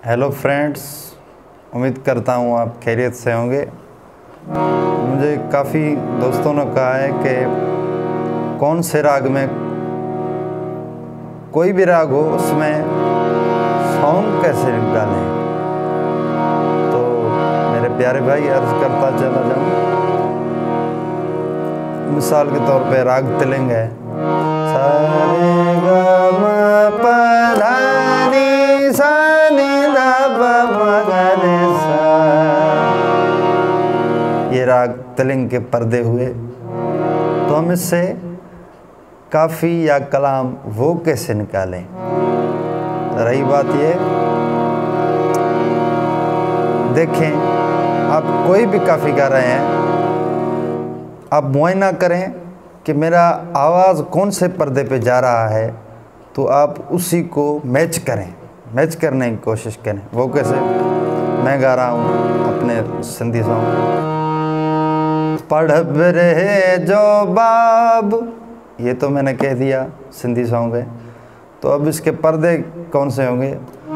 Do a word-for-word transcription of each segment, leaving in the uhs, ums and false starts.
Hello friends, उम्मीद करता हूँ आप खैरियत से होंगे। मुझे काफ़ी दोस्तों ने कहा है कि कौन से राग में, कोई भी राग हो उसमें सॉन्ग कैसे निकालें। तो मेरे प्यारे भाई, अर्ज करता चला जाऊँ। मिसाल के तौर पे राग तिलिंग है, सारे गा मा पा धा नी सा नी धा पा मा गा रे सा। ये राग तिलिंग के पर्दे हुए, तो हम इससे काफ़ी या कलाम वो कैसे निकालें। रही बात ये, देखें आप कोई भी काफ़ी गा रहे हैं, आप मुआयना करें कि मेरा आवाज़ कौन से पर्दे पे जा रहा है, तो आप उसी को मैच करें, मैच करने की कोशिश करें। वो कैसे? मैं गा रहा हूँ अपने सिंधी सॉन्ग, पढ़ रहे जो बाब, ये तो मैंने कह दिया सिंधी सॉन्ग है। तो अब इसके पर्दे कौन से होंगे?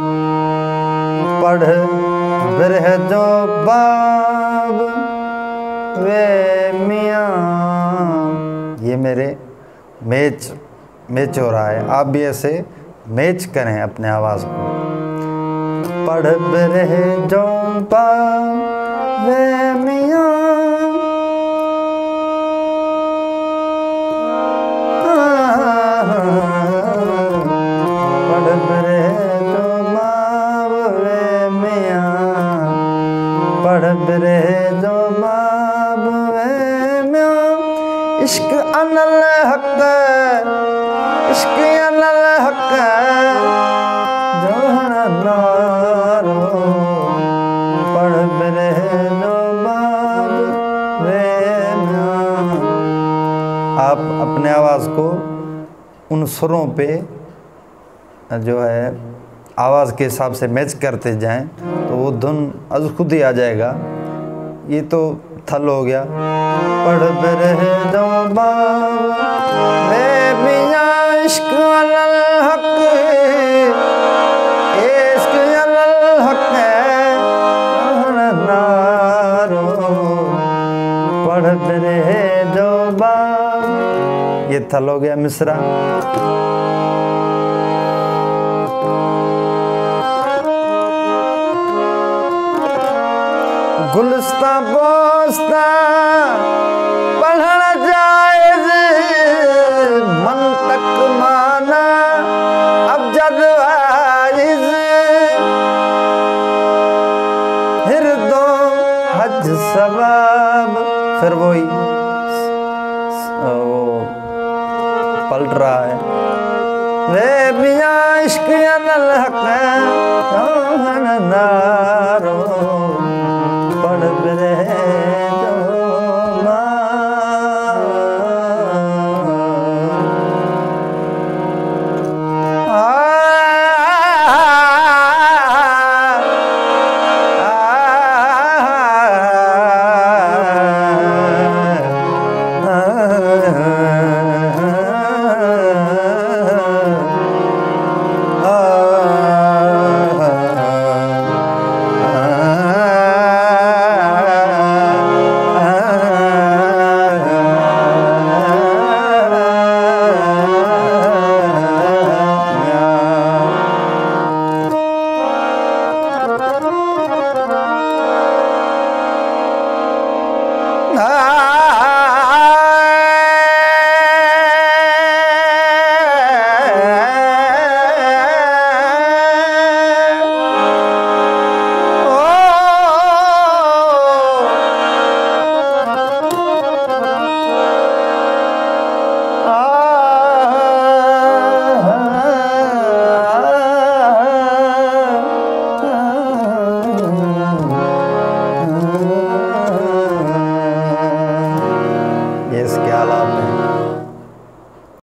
पढ़ रहे जो बाब वे मियाँ, ये मेरे मैच मैच हो रहा है। आप भी ऐसे मैच करें अपने आवाज़ को। पढ़ रहे जो बाब वे मियाँ, इश्क अनल हक, इश्क अनल हक जो नारो, पढ़ रहे जो बाब वे म्यां। आप अपने आवाज़ को उन सुरों पे जो है आवाज़ के हिसाब से मैच करते जाएं, तो वो धुन आज खुद ही आ जाएगा। ये तो थल हो गया। पढ़ रहे जो बाब वे मियाँ, इश्क अनल हक, इश्क अनल हक नारो, पढ़ रहे जो बाब। ये थल हो गया मिसरा। गुलस्ता बोस्ता पढ़ना जायज़, मन तक माना अब जद आइज़, फिर दो हज सवाब। फिर वही वो पलट रहा है, वे मियाँ इश्क अनल हक